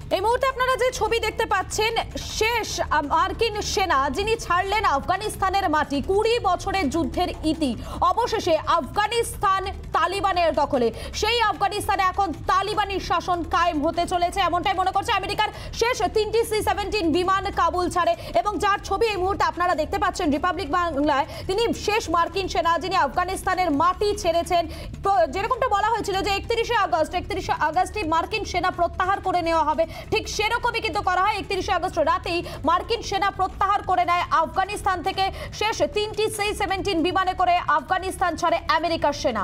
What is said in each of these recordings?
এই মুহূর্তে আপনারা যে ছবি দেখতে পাচ্ছেন, শেষ মার্কিন সেনা যিনি ছাড়লেন আফগানিস্তানের মাটি, 20 বছরের যুদ্ধের ইতি অবশেষে আফগানিস্তান তালিবানের দখলে। সেই আফগানিস্তানে এখন তালিবানি শাসন কায়েম হতে চলেছে, এমনটাই মনে করছে আমেরিকার শেষ 3টি C-17 বিমান কাবুল ছাড়ে। এবং যার ছবি এই মুহূর্তে আপনারা দেখতে পাচ্ছেন রিপাবলিক বাংলায়, তিনি শেষ মার্কিন সেনা যিনি আফগানিস্তানের মাটি ছেড়েছেন। যেরকমটা বলা হয়েছিল যে 31শে আগস্টে মার্কিন সেনা প্রত্যাহার করে নেওয়া হবে, ঠিক সেরকমই কিন্তু করা হয়। 31শে আগস্ট রাতেই মার্কিন সেনা প্রত্যাহার করে নেয় আফগানিস্তান থেকে। শেষ 3টি C-17 বিমানে করে আফগানিস্তান ছাড়ে আমেরিকার সেনা।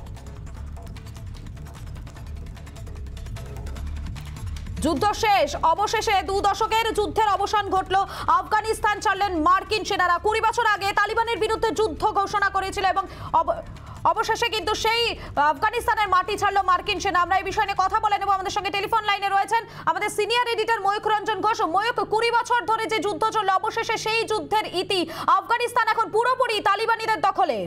যুদ্ধ শেষ, অবশেষে 2 দশকের যুদ্ধের অবসান ঘটলো। আফগানিস্তান ছাড়লেন মার্কিন সেনারা। 20 বছর আগে তালিবানের বিরুদ্ধে যুদ্ধ ঘোষণা করেছিল এবং অবশেষে কিন্তু সেই আফগানিস্তানের মাটি ছাড়লো মার্কিন সেনা। আমরা এই বিষয়ে নিয়ে কথা বলে নেব। আমাদের সঙ্গে টেলিফোন লাইনে রয়েছেন আমাদের সিনিয়র এডিটর ময়ূখ রঞ্জন ঘোষ। ময়ূখ, 20 বছর ধরে যে যুদ্ধ চললো, অবশেষে সেই যুদ্ধের ইতি, আফগানিস্তান এখন পুরোপুরি তালিবানিদের দখলে।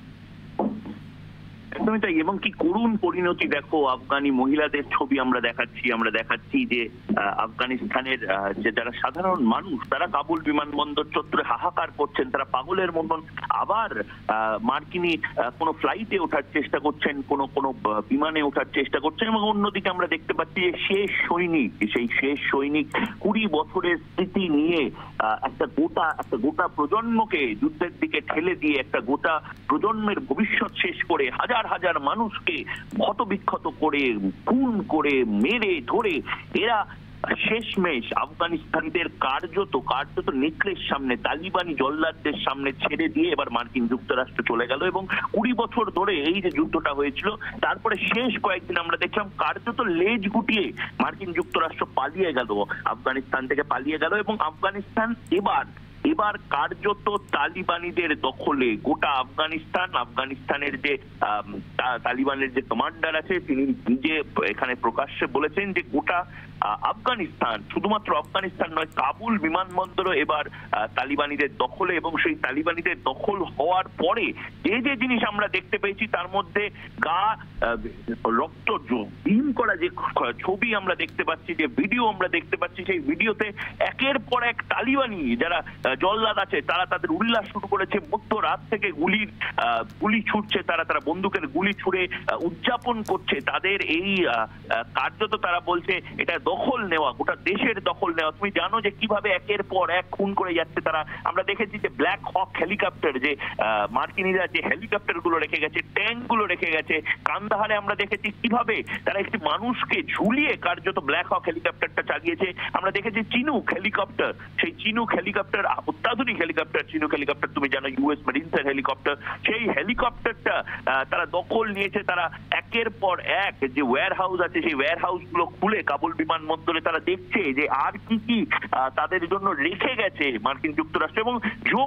একদমই তাই, এবং কি করুণ পরিণতি দেখো। আফগানি মহিলাদের ছবি আমরা দেখাচ্ছি যে আফগানিস্তানের যে যারা সাধারণ মানুষ, তারা কাবুল বিমানবন্দর চত্বরে হাহাকার করছেন, তারা পাগলের মতন আবার মার্কিনী কোনো ফ্লাইটে ওঠার চেষ্টা করছেন, কোনো বিমানে ওঠার চেষ্টা করছেন। এবং অন্যদিকে আমরা দেখতে পাচ্ছি যে সেই শেষ সৈনিক 20 বছরের স্মৃতি নিয়ে একটা গোটা প্রজন্মকে যুদ্ধের দিকে ঠেলে দিয়ে, একটা গোটা প্রজন্মের ভবিষ্যৎ শেষ করে, হাজার হাজার মানুষকে ক্ষতবিক্ষত করে, খুন করে, মেরে ধরে এরা শেষমেশ আফগানিস্তানিদের কার্যত নেকড়ের সামনে, তালিবানি জল্লাদদের সামনে ছেড়ে দিয়ে এবার মার্কিন যুক্তরাষ্ট্র চলে গেল। এবং 20 বছর ধরে এই যে যুদ্ধটা হয়েছিল, তারপরে শেষ কয়েকদিন আমরা দেখলাম কার্যত লেজ গুটিয়ে মার্কিন যুক্তরাষ্ট্র পালিয়ে গেল, আফগানিস্তান থেকে পালিয়ে গেল। এবং আফগানিস্তান এবার কার্যত তালিবানিদের দখলে। গোটা আফগানিস্তানের যে তালিবানের যে কমান্ডার আছে, তিনি নিজে এখানে প্রকাশ্যে বলেছেন যে গোটা আফগানিস্তান, শুধুমাত্র আফগানিস্তান নয়, কাবুল বিমানবন্দরও এবার তালিবানিদের দখলে। এবং সেই তালিবানিদের দখল হওয়ার পরে যে জিনিস আমরা দেখতে পেয়েছি, তার মধ্যে রক্ত হিম করা যে ছবি আমরা দেখতে পাচ্ছি, যে ভিডিও আমরা দেখতে পাচ্ছি, সেই ভিডিওতে একের পর এক তালিবানি যারা জল্লাদ আছে তারা তাদের উল্লাস শুরু করেছে। মধ্যরাত থেকে গুলি ছুটছে, তারা বন্দুকের গুলি ছুড়ে উদযাপন করছে তাদের এই কার্যত। তারা বলছে এটা দখল নেওয়া, গোটা দেশের দখল নেওয়া। তুমি জানো যে কিভাবে একের পর এক খুন করে যাচ্ছে তারা। আমরা দেখেছি যে ব্ল্যাক হক হেলিকপ্টার, যে মার্কিনীরা যে হেলিকপ্টার গুলো রেখে গেছে, ট্যাঙ্ক গুলো রেখে গেছে। কান্দাহারে আমরা দেখেছি কিভাবে তারা একটি মানুষকে ঝুলিয়ে কার্যত ব্ল্যাক হক হেলিকপ্টারটা চালিয়েছে। আমরা দেখেছি চিনুক হেলিকপ্টার, সেই চিনুক হেলিকপ্টার, অত্যাধুনিক হেলিকপ্টার, চিনুক হেলিকপ্টার তুমি জানো US মেরিনসের হেলিকপ্টার, সেই হেলিকপ্টারটা তারা দখল নিয়েছে। তারা একের পর এক যে ওয়্যার হাউস আছে, সেই ওয়্যার হাউস গুলো খুলে কাবুল বিমানবন্দরে তারা দেখছে যে আর কি তাদের জন্য রেখে গেছে মার্কিন যুক্তরাষ্ট্র। এবং জো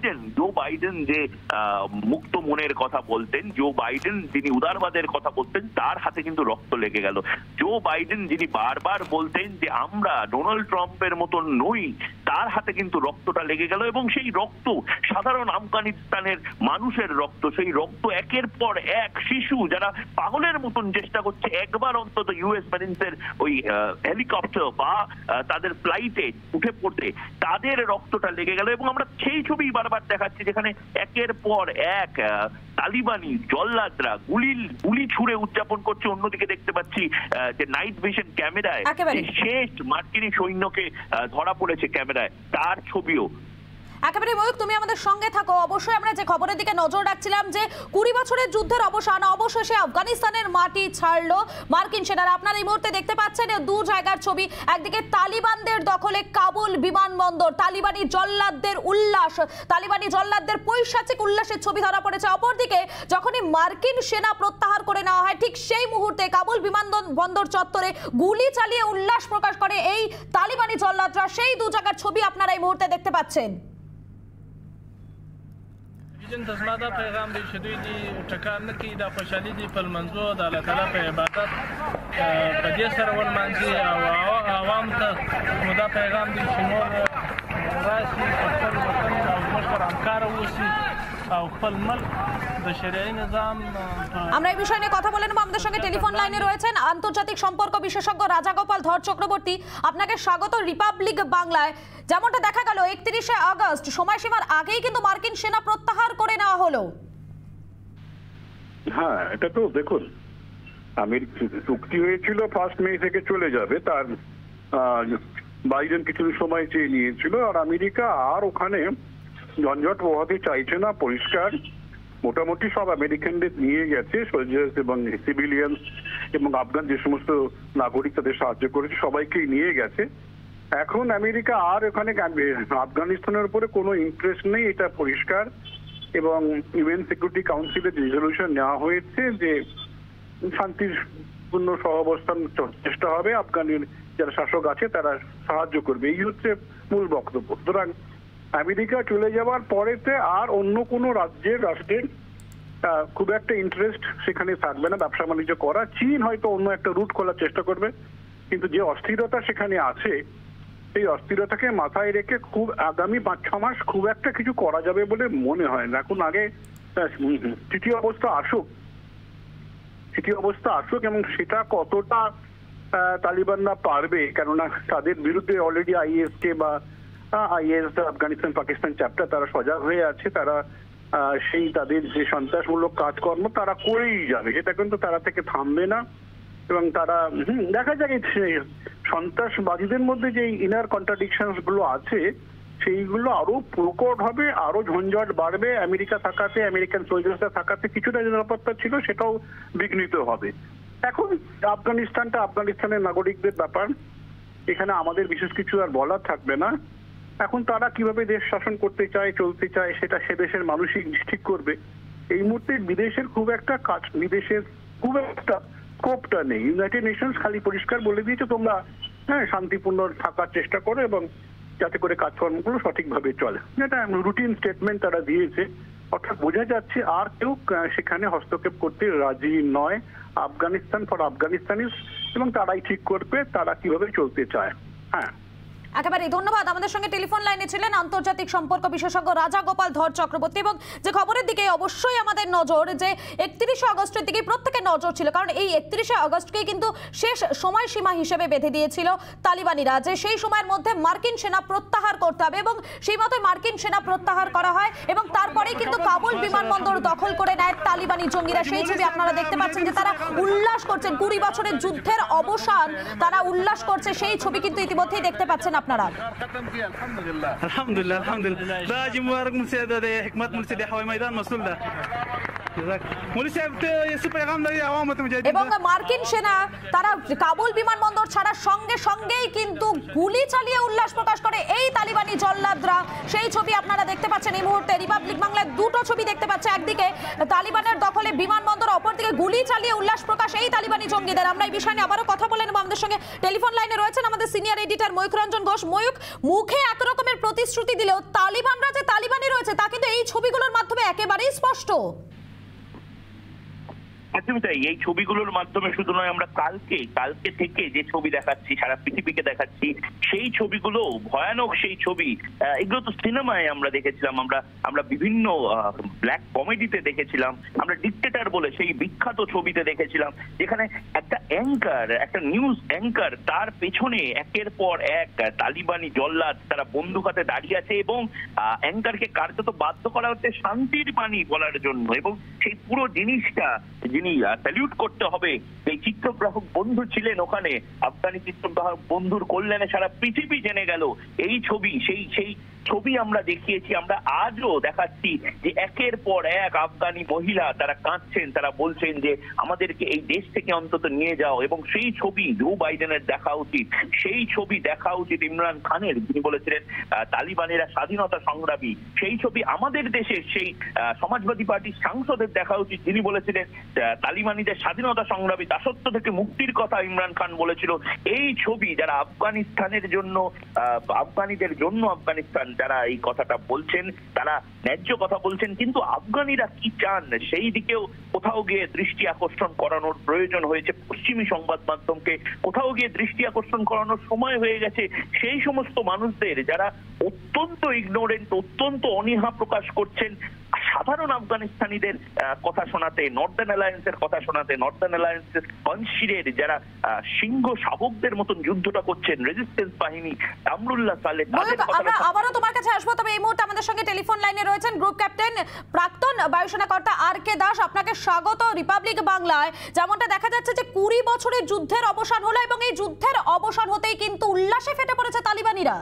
বাইডেন যে মুক্ত মনের কথা বলতেন, জো বাইডেন যিনি উদারবাদের কথা বলতেন, তার হাতে কিন্তু রক্ত লেগে গেল। জো বাইডেন যিনি বারবার বলতেন যে আমরা ডোনাল্ড ট্রাম্পের মতন নই, তার হাতে কিন্তু রক্তটা লেগে গেল। এবং সেই রক্ত সাধারণ আফগানিস্তানের মানুষের রক্ত, সেই রক্ত একের পর এক শিশু যারা পাগলের মতন চেষ্টা করছে একবার অন্তত US মেরিনসের ওই হেলিকপ্টার বা তাদের ফ্লাইটে উঠে পড়তে, তাদের রক্তটা লেগে গেল। এবং আমরা সেই ছবি বারবার দেখাচ্ছি যেখানে একের পর এক তালিবানি জল্লাদরা গুলি ছুড়ে উদযাপন করছে। অন্যদিকে দেখতে পাচ্ছি যে নাইট ভিশন ক্যামেরায় শেষ মার্কিনী সৈন্যকে ধরা পড়েছে ক্যামেরায়, তার ছবিও। একেবারে ময়ূখ, তুমি আমাদের সঙ্গে থাকো। অবশ্যই আমরা যে খবরের দিকে নজর রাখছিলাম যে 20 বছরের যুদ্ধের অবসান, অবশেষে আফগানিস্তানের মাটি ছাড়লো মার্কিন সেনারা। আপনারা এই মুহূর্তে দেখতে পাচ্ছেন 2 জায়গার ছবি। একদিকে তালিবানদের দখলে কাবুল বিমানবন্দর, তালিবানি জল্লাদদের উল্লাস, তালিবানি জল্লাদদের পৈশাচিক উল্লাসের ছবি ধরা পড়েছে। অপরদিকে যখনই মার্কিন সেনা প্রত্যাহার করে নেওয়া হয়, ঠিক সেই মুহূর্তে কাবুল বিমানবন্দর চত্বরে গুলি চালিয়ে উল্লাস প্রকাশ করে এই তালিবানি জল্লাদরা। সেই 2 জায়গার ছবি আপনারা এই মুহূর্তে দেখতে পাচ্ছেন। زما دا پیغام دی چې دوی دې ټکر نه کوي، دا خوشحالي دي په لمانځو د الله تعالی په عبادت په دې سره ولمانځي. او عوام ته نو دا پیغام دی چې نور راشي، په خپل وطن او زموږ سره همکاره واوسي. او خپل ملک د شرعي نظام আমরা এই বিষয় নিয়ে কথা বলে নেব। আমাদের সঙ্গে টেলিফোন লাইনে রয়েছেন আন্তর্জাতিক সম্পর্ক বিশেষজ্ঞ রাজাগোপাল ধর চক্রবর্তী। আপনাকে স্বাগত রিপাবলিক বাংলায়। যেমনটা দেখা গেল 31শে আগস্ট সময়সীমার আগেই কিন্তু মার্কিন সেনা প্রত্যাহার করে নেওয়া হলো। হ্যাঁ, এটা তো দেখুন, চুক্তি হয়েছিল 1 মে থেকে চলে যাবে, তার বাইডেন কিছু সময় চেয়ে নিয়েছিল, আর আমেরিকা আর ওখানে ঝঞ্ঝট পোহাতে চাইছে না। পরিষ্কার মোটামুটি সব আমেরিকানদের নিয়ে গেছে, সোলজার্স এবং সিভিলিয়ান এবং আফগান যে সমস্ত নাগরিক তাদের সাহায্য করেছে সবাইকেই নিয়ে গেছে। এখন আমেরিকা আর ওখানে আফগানিস্তানের উপরে কোনো ইন্টারেস্ট নেই, এটা পরিষ্কার। এবং ইউএন সিকিউরিটি কাউন্সিলের রেজলিউশন নেওয়া হয়েছে যে শান্তিপূর্ণ সহাবস্থান চেষ্টা হবে, আফগানের যারা শাসক আছে তারা সাহায্য করবে, এই হচ্ছে মূল বক্তব্য। সুতরাং আমেরিকা চলে যাওয়ার পরেতে আর অন্য কোনো রাষ্ট্রের খুব একটা ইন্টারেস্ট সেখানে থাকবে না ব্যবসা বাণিজ্য করা। চীন হয়তো অন্য একটা রুট খোলার চেষ্টা করবে, কিন্তু যে অস্থিরতা সেখানে আছে সেই অস্থিরতাকে মাথায় রেখে খুব আগামী 5-6 মাস খুব একটা কিছু করা যাবে বলে মনে হয় না। এখন আগে তৃতীয় অবস্থা আসুক এবং সেটা কতটা তালিবানরা পারবে, কেননা তাদের বিরুদ্ধে অলরেডি আইএসকে বা আইএস আফগানিস্তান পাকিস্তান চ্যাপ্টার তারা সজাগ হয়ে আছে, তারা সেই তাদের যে সন্ত্রাসমূলক কাজকর্ম তারা করেই যাবে, সেটা কিন্তু তারা থেকে থামবে না। এবং তারা দেখা যায় সন্ত্রাসবাদীদের মধ্যে যে ইনার কন্ট্রাডিকশনস গুলো আছে সেইগুলো আরো প্রকট হবে, আরো ঝঞ্ঝট বাড়বে। আমেরিকা থাকাতে, আমেরিকান সোলজার্সরা থাকাতে কিছুটা নিরাপত্তা ছিল, সেটাও বিঘ্নিত হবে। এখন আফগানিস্তানটা আফগানিস্তানের নাগরিকদের ব্যাপার, এখানে আমাদের বিশেষ কিছু আর বলার থাকবে না। এখন তারা কিভাবে দেশ শাসন করতে চায়, চলতে চায়, সেটা সে দেশের মানুষই ঠিক করবে। এই মুহূর্তে বিদেশের খুব একটা স্কোপটা নেই। ইউনাইটেড নেশনস খালি পরিষ্কার বলে দিয়েছে তোমরা শান্তিপূর্ণ থাকার চেষ্টা করো এবং যাতে করে কাজকর্মগুলো সঠিকভাবে চলে, যেটা রুটিন স্টেটমেন্ট তারা দিয়েছে। অর্থাৎ বোঝা যাচ্ছে আর কেউ সেখানে হস্তক্ষেপ করতে রাজি নয়। আফগানিস্তান ফর আফগানিস্তানিজ, এবং তারাই ঠিক করবে তারা কিভাবে চলতে চায়। হ্যাঁ, একেবারে ধন্যবাদ। আমাদের সঙ্গে টেলিফোন লাইনে ছিলেন আন্তর্জাতিক সম্পর্ক বিশেষজ্ঞ রাজাগোপাল ধর চক্রবর্তী। এবং যে খবরের দিকে অবশ্যই আমাদের নজর, যে 31শে আগস্টের দিকে প্রত্যেকের নজর ছিল, কারণ এই 31শে আগস্টকেই কিন্তু শেষ সময়সীমা হিসেবে বেঁধে দিয়েছিল তালিবানিরা, যে সেই সময়ের মধ্যে মার্কিন সেনা প্রত্যাহার করতে হবে, এবং সেই মতো মার্কিন সেনা প্রত্যাহার করা হয় এবং তারপরেই কিন্তু কাবুল বিমানবন্দর দখল করে নেয় তালিবানি জঙ্গিরা। সেই ছবি আপনারা দেখতে পাচ্ছেন যে তারা উল্লাস করছেন, 20 বছরের যুদ্ধের অবসান তারা উল্লাস করছে, সেই ছবি কিন্তু ইতিমধ্যেই দেখতে পাচ্ছেন আপনারা। الحمدلله الحمد لله باجي مبارك مساعدة حكمت مرسيدي حوالي ميدان مسؤول ده এবং মার্কিন সেনা তারা কাবুল বিমানবন্দর ছাড়ার সঙ্গে সঙ্গেই কিন্তু গুলি চালিয়ে উল্লাস প্রকাশ করে এই তালিবানি জল্লাদরা। সেই ছবি আপনারা দেখতে পাচ্ছেন এই মুহূর্তে রিপাবলিক বাংলায়। দুটো ছবি দেখতে পাচ্ছে, একদিকে তালিবানের দখলে বিমানবন্দর, অপরদিকে গুলি চালিয়ে উল্লাস প্রকাশ এই তালিবানি জঙ্গিদের। আমরা এই বিষয় নিয়ে আবারও কথা বলে নেব। আমাদের সঙ্গে টেলিফোন লাইনে রয়েছেন আমাদের সিনিয়র এডিটর ময়ূরঞ্জন ঘোষ। ময়ূক, মুখে এক রকমের প্রতিশ্রুতি দিলেও তালিবানরা যে তালিবানি রয়েছে তা কিন্তু এই ছবিগুলোর মাধ্যমে একেবারেই স্পষ্ট। একদমই তাই। এই ছবিগুলোর মাধ্যমে শুধু নয়, আমরা কালকে থেকে যে ছবি দেখাচ্ছি, সারা পৃথিবীকে দেখাচ্ছি, সেই ছবিগুলো ভয়ানক সেই ছবি। এগুলো তো সিনেমায় আমরা দেখেছিলাম, আমরা বিভিন্ন ব্ল্যাক কমেডিতে দেখেছিলাম, আমরা ডিক্টেটর বলে সেই বিখ্যাত ছবিতে দেখেছিলাম, যেখানে একটা নিউজ অ্যাঙ্কার, তার পেছনে একের পর এক তালিবানি জল্লাদ তারা বন্দুক হাতে দাঁড়িয়ে আছে এবং অ্যাঙ্কারকে কার্যত বাধ্য করা হচ্ছে শান্তির বাণী বলার জন্য। এবং সেই পুরো জিনিসটা যিনি স্যালিউট করতে হবে, এই চিত্রগ্রাহক বন্ধু ছিলেন ওখানে, আফগানি চিত্রগ্রাহক বন্ধুর কল্যাণে সারা পৃথিবী জেনে গেল এই ছবি। সেই ছবি আমরা দেখিয়েছি, আমরা আজও দেখাচ্ছি যে একের পর এক আফগানি মহিলা তারা কাঁদছেন, তারা বলছেন যে আমাদেরকে এই দেশ থেকে অন্তত নিয়ে যাও। এবং সেই ছবি জো বাইডেনের দেখা উচিত, সেই ছবি দেখা উচিত ইমরান খানের, যিনি বলেছিলেন তালিবানিরা স্বাধীনতা সংগ্রামী। সেই ছবি আমাদের দেশের সেই সমাজবাদী পার্টির সাংসদের দেখা উচিত, যিনি বলেছিলেন তালিবানিদের স্বাধীনতা সংগ্রামী, দাসত্ব থেকে মুক্তির কথা ইমরান খান বলেছিল। এই ছবি যারা আফগানিস্তানের জন্য, আফগানিদের জন্য আফগানিস্তান যারা এই কথাটা বলছেন, তারা ন্যায্য কথা বলছেন, কিন্তু আফগানিরা কি চান সেই দিকেও কোথাও গিয়ে দৃষ্টি আকর্ষণ করানোর প্রয়োজন হয়েছে পশ্চিমী সংবাদ মাধ্যমকে। কোথাও গিয়ে দৃষ্টি আকর্ষণ করানোর সময় হয়ে গেছে সেই সমস্ত মানুষদের যারা অত্যন্ত ইগনোরেন্ট, অত্যন্ত অনীহা প্রকাশ করছেন, সাধারণ আফগানিস্তানিদের কথা শোনাতে, নর্দার্ন অ্যালায়েন্সের কথা শোনাতে, নর্দার্ন অ্যালায়েন্সের পঞ্শিরের যারা সিংহ শাবকদের মতন যুদ্ধটা করছেন, রেজিস্ট্যান্স বাহিনী, আমরুল্লাহ সালেহ, আমরা আবারও তোমার কাছে আসবো, তবে এই মুহূর্তে আমাদের সঙ্গে টেলিফোন লাইনে রয়েছেন গ্রুপ ক্যাপ্টেন প্রাক্তন বায়ুসেনা কর্তা আর.কে. দাস। আপনাকে স্বাগত রিপাবলিক বাংলায়। যেমনটা দেখা যাচ্ছে যে 20 বছরের যুদ্ধের অবসান হলো এবং এই যুদ্ধের অবসান হতেই কিন্তু উল্লাসে ফেটে পড়েছে তালিবানিরা।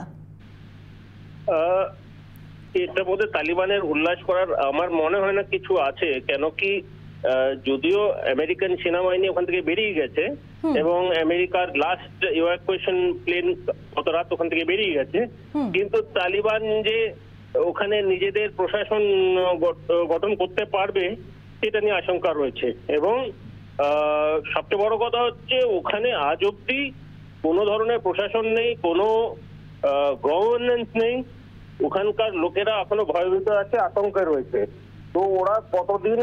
এটার মধ্যে তালিবানের উল্লাস করার আমার মনে হয় না কিছু আছে, কেন কি যদিও আমেরিকান সেনাবাহিনী ওখান থেকে বেরিয়ে গেছে এবং আমেরিকার লাস্ট ইভাকুয়েশন প্লেন গত রাত ওখান থেকে বেরিয়ে গেছে, কিন্তু তালিবান যে ওখানে নিজেদের প্রশাসন গঠন করতে পারবে সেটা নিয়ে আশঙ্কা রয়েছে। এবং সবচেয়ে বড় কথা হচ্ছে ওখানে আজ অব্দি কোনো ধরনের প্রশাসন নেই, কোনো গভর্নেন্স নেই, ওখানকার লোকেরা এখনো ভয়ভীত আছে, আতঙ্কে রয়েছে। তো ওরা কতদিন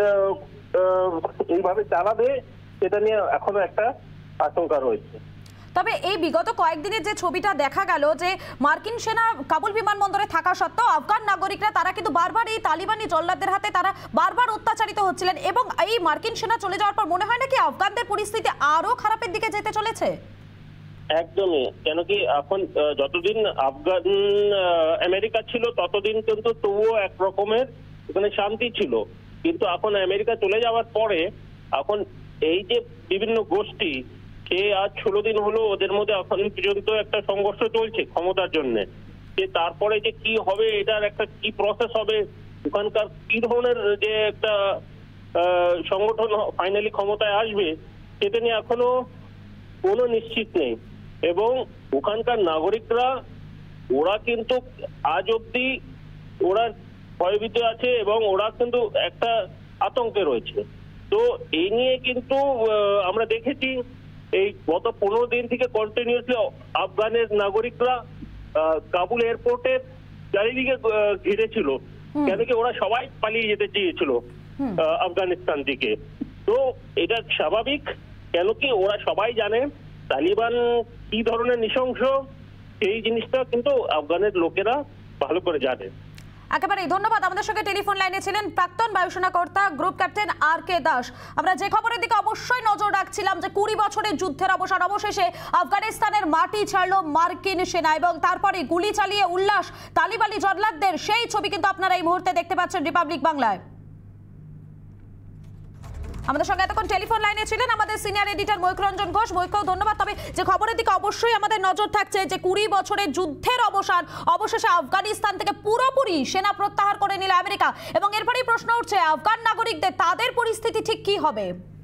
এইভাবে চালাবে সেটা নিয়ে এখনো একটা আশঙ্কা রয়েছে। তবে এই বিগত কয়েকদিনের যে ছবিটা দেখা গেল যে মার্কিন সেনা কাবুল বিমানবন্দরে থাকা সত্ত্বেও আফগান নাগরিকরা তারা কিন্তু বারবার এই তালিবানি জল্লাদদের হাতে তারা বারবার অত্যাচারিত হচ্ছিলেন, এবং এই মার্কিন সেনা চলে যাওয়ার পর মনে হয় নাকি আফগানদের পরিস্থিতি আরো খারাপের দিকে যেতে চলেছে? একদমই, কেন কি এখন যতদিন আফগান আমেরিকা ছিল ততদিন কিন্তু তবুও এক রকমের ওখানে শান্তি ছিল, কিন্তু এখন আমেরিকা চলে যাওয়ার পরে এখন এই যে বিভিন্ন গোষ্ঠী, সে আজ 16 দিন হলো ওদের মধ্যে এখন পর্যন্ত একটা সংঘর্ষ চলছে ক্ষমতার জন্য। যে তারপরে যে কি হবে, এটার একটা কি প্রসেস হবে, ওখানকার কি ধরনের যে একটা সংগঠন ফাইনালি ক্ষমতায় আসবে সেটা নিয়ে এখনো কোনো নিশ্চিত নেই। এবং ওখানকার নাগরিকরা ওরা কিন্তু আজ অব্দি ওরা ভয়ভীত আছে এবং ওরা কিন্তু একটা আতঙ্কে রয়েছে। তো এই নিয়ে কিন্তু আমরা দেখেছি এই গত 15 দিন থেকে কন্টিনিউসলি আফগানের নাগরিকরা কাবুল এয়ারপোর্টের চারিদিকে ঘিরেছিল, কেন কি ওরা সবাই পালিয়ে যেতে চেয়েছিল আফগানিস্তান থেকে। তো এটা স্বাভাবিক, কেন কি ওরা সবাই জানে তালিবান কি ধরনের নৃশংস, এই জিনিসটা কিন্তু আফগানের লোকেরা ভালো করে জানে। একেবারে ধন্যবাদ। আমাদের সঙ্গে টেলিফোন লাইনে ছিলেন প্রাক্তন বায়ুসেনা কর্তা গ্রুপ ক্যাপ্টেন আর.কে. দাস। আমরা যে খবরের দিকে অবশ্যই নজর রাখছিলাম যে 20 বছরের যুদ্ধের অবসান, অবশেষে আফগানিস্তানের মাটি ছাড়ল মার্কিন সেনা এবং তারপরে গুলি চালিয়ে উল্লাস তালিবানি জল্লাদদের, সেই ছবি কিন্তু আপনারা এই মুহূর্তে দেখতে পাচ্ছেন রিপাবলিক বাংলায়। আমাদের সঙ্গে এতক্ষণ টেলিফোন লাইনে ছিলেন আমাদের সিনিয়র এডিটর মৈত্রঞ্জন ঘোষ। মৈত্রকেও ধন্যবাদ। তবে যে খবরের দিকে অবশ্যই আমাদের নজর থাকছে যে 20 বছরের যুদ্ধের অবসান, অবশেষে আফগানিস্তান থেকে পুরোপুরি সেনা প্রত্যাহার করে নিল আমেরিকা, এবং এরপরেই প্রশ্ন উঠছে আফগান নাগরিকদের তাদের পরিস্থিতি ঠিক কি হবে।